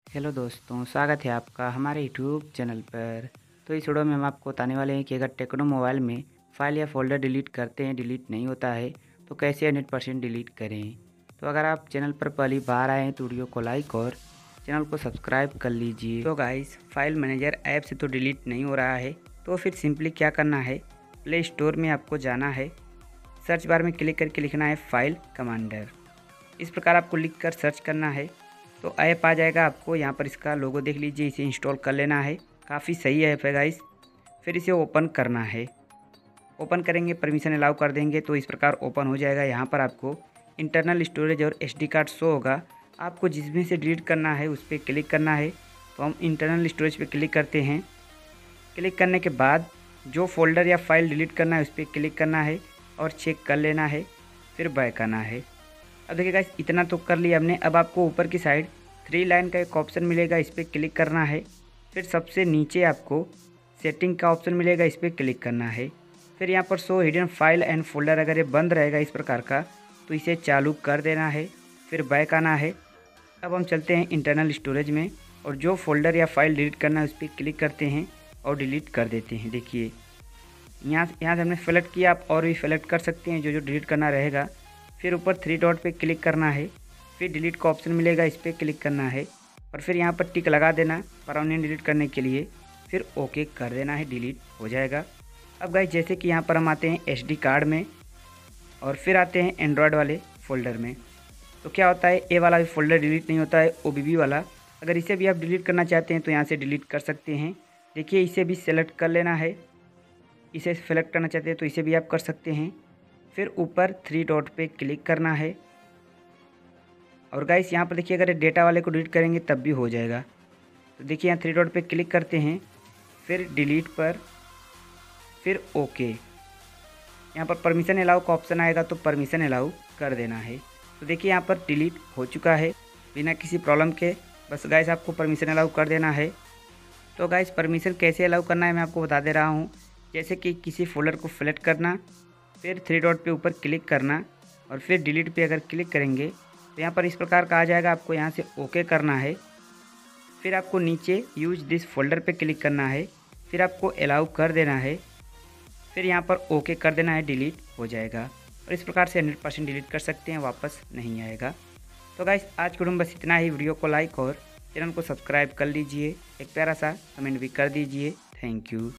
Hello दोस्तों, स्वागत है आपका हमारे यूट्यूब चैनल पर। तो इस वीडियो में हम आपको बताने वाले हैं कि अगर टेक्नो मोबाइल में फ़ाइल या फ़ोल्डर डिलीट करते हैं, डिलीट नहीं होता है तो कैसे 100% डिलीट करें। तो अगर आप चैनल पर पहली बार आए हैं तो वीडियो को लाइक और चैनल को सब्सक्राइब कर लीजिए। तो गाइस, फाइल मैनेजर ऐप से तो डिलीट नहीं हो रहा है, तो फिर सिंपली क्या करना है, प्ले स्टोर में आपको जाना है, सर्च बार में क्लिक करके लिखना है फाइल कमांडर। इस प्रकार आपको लिख कर सर्च करना है तो ऐप आ जाएगा आपको। यहाँ पर इसका लोगो देख लीजिए, इसे इंस्टॉल कर लेना है। काफ़ी सही ऐप है गाइस। फिर इसे ओपन करना है। ओपन करेंगे, परमिशन अलाउ कर देंगे तो इस प्रकार ओपन हो जाएगा। यहाँ पर आपको इंटरनल स्टोरेज और एसडी कार्ड शो होगा। आपको जिसमें से डिलीट करना है उस पर क्लिक करना है। तो हम इंटरनल स्टोरेज पे क्लिक करते हैं। क्लिक करने के बाद जो फोल्डर या फाइल डिलीट करना है उस पर क्लिक करना है और चेक कर लेना है, फिर बैक आना है। अब देखिए गाइस, इतना तो कर लिया हमने। अब आपको ऊपर की साइड 3 लाइन का एक ऑप्शन मिलेगा, इस पर क्लिक करना है। फिर सबसे नीचे आपको सेटिंग का ऑप्शन मिलेगा, इस पर क्लिक करना है। फिर यहाँ पर show hidden file and folder, अगर ये बंद रहेगा इस प्रकार का तो इसे चालू कर देना है, फिर बैक आना है। अब हम चलते हैं इंटरनल स्टोरेज में और जो फोल्डर या फाइल डिलीट करना है उस पर क्लिक करते हैं और डिलीट कर देते हैं। देखिए यहाँ से हमने सेलेक्ट किया, आप और भी सेलेक्ट कर सकते हैं जो जो डिलीट करना रहेगा। फिर ऊपर 3 डॉट पे क्लिक करना है, फिर डिलीट का ऑप्शन मिलेगा, इस पर क्लिक करना है और फिर यहाँ पर टिक लगा देना परमानेंट डिलीट करने के लिए। फिर ओके कर देना है, डिलीट हो जाएगा। अब गाइस, जैसे कि यहाँ पर हम आते हैं एसडी कार्ड में और फिर आते हैं एंड्रॉयड वाले फ़ोल्डर में, तो क्या होता है, ए वाला भी फ़ोल्डर डिलीट नहीं होता है, ओबीबी वाला। अगर इसे भी आप डिलीट करना चाहते हैं तो यहाँ से डिलीट कर सकते हैं। देखिए, इसे भी सेलेक्ट कर लेना है। इसे सेलेक्ट करना चाहते हैं तो इसे भी आप कर सकते हैं। फिर ऊपर 3 डॉट पे क्लिक करना है और गाइस यहाँ पर देखिए, अगर डेटा वाले को डिलीट करेंगे तब भी हो जाएगा। तो देखिए यहाँ 3 डॉट पे क्लिक करते हैं, फिर डिलीट पर, फिर ओके। यहाँ पर परमिशन अलाउ का ऑप्शन आएगा तो परमिशन अलाउ कर देना है। तो देखिए यहाँ पर डिलीट हो चुका है बिना किसी प्रॉब्लम के। बस गाइस, आपको परमिशन अलाउ कर देना है। तो गाइस, परमिशन कैसे अलाउ करना है मैं आपको बता दे रहा हूँ। जैसे कि किसी फोल्डर को सेलेक्ट करना, फिर 3 डॉट पे ऊपर क्लिक करना और फिर डिलीट पे अगर क्लिक करेंगे तो यहाँ पर इस प्रकार का आ जाएगा। आपको यहाँ से ओके करना है। फिर आपको नीचे यूज दिस फोल्डर पे क्लिक करना है, फिर आपको अलाउ कर देना है, फिर यहाँ पर ओके कर देना है, डिलीट हो जाएगा। और इस प्रकार से 100% डिलीट कर सकते हैं, वापस नहीं आएगा। तो गाइस, आज के वीडियो में बस इतना ही। वीडियो को लाइक और चैनल को सब्सक्राइब कर लीजिए, एक प्यारा सा कमेंट भी कर दीजिए। Thank you.